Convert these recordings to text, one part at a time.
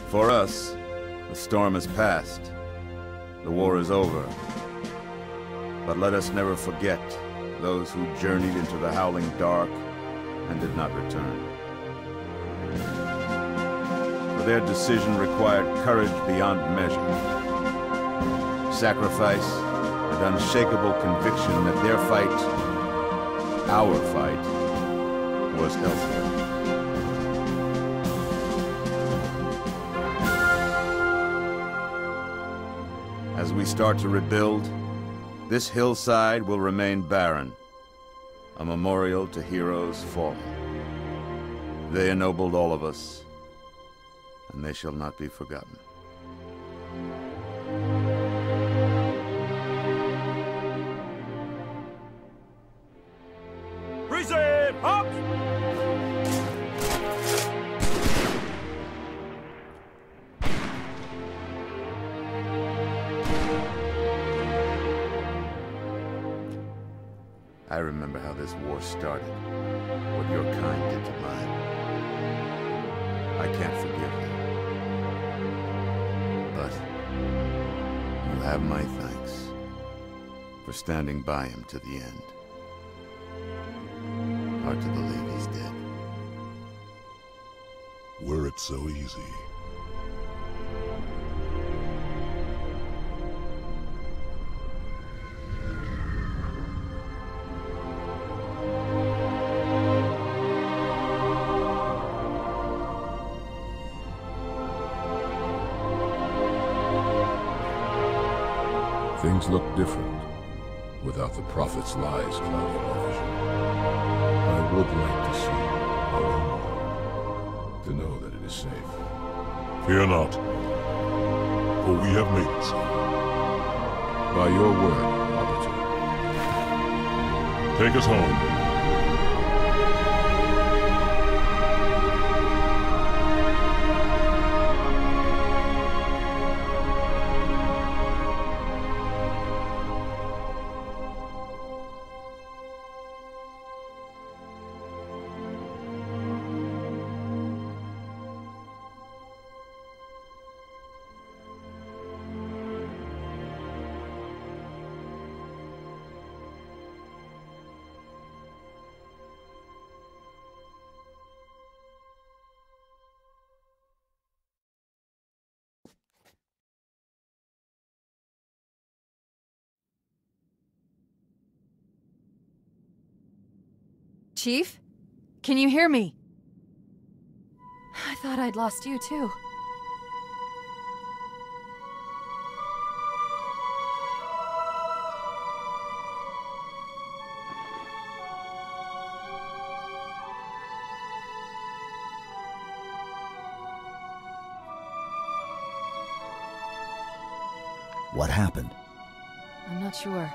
For us, the storm has passed. The war is over. But let us never forget those who journeyed into the howling dark and did not return. For their decision required courage beyond measure, sacrifice, and unshakable conviction that their fight, our fight, was elsewhere. As we start to rebuild, this hillside will remain barren, a memorial to heroes fallen. They ennobled all of us, and they shall not be forgotten. Reset! Up! I remember how this war started, what your kind did to mine. I can't forgive you. But you have my thanks for standing by him to the end. Hard to believe he's dead. Were it so easy. Things look different without the Prophet's lies clouding our vision. I would like to see our own world, to know that it is safe. Fear not, for we have made it so. By your word, Arbiter. Take us home. Chief? Can you hear me? I thought I'd lost you too. What happened? I'm not sure.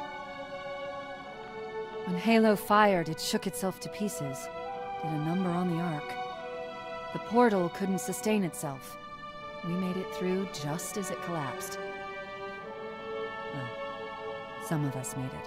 When Halo fired, it shook itself to pieces. Did a number on the Ark. The portal couldn't sustain itself. We made it through just as it collapsed. Well, some of us made it.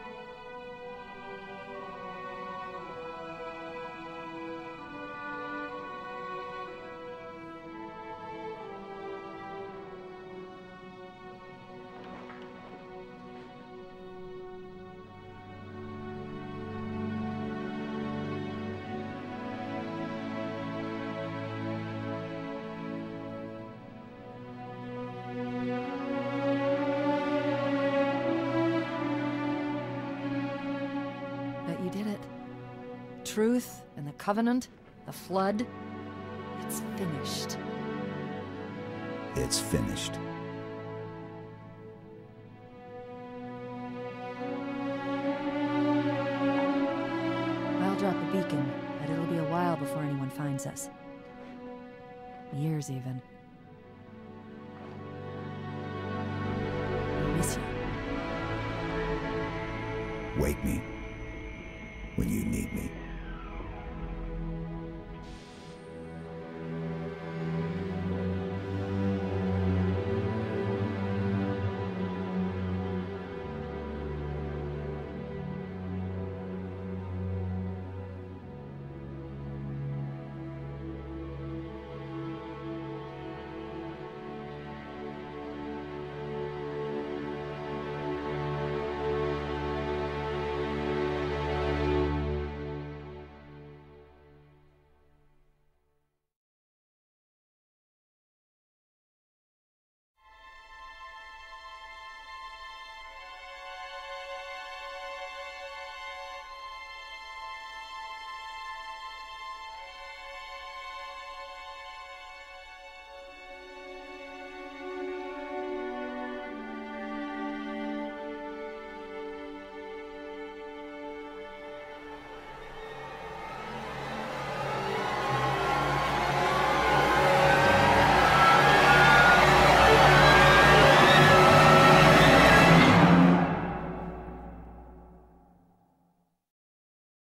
You did it. Truth and the Covenant, the Flood, it's finished. It's finished. I'll drop a beacon, but it'll be a while before anyone finds us. Years, even. I miss you. Wake me when you need me.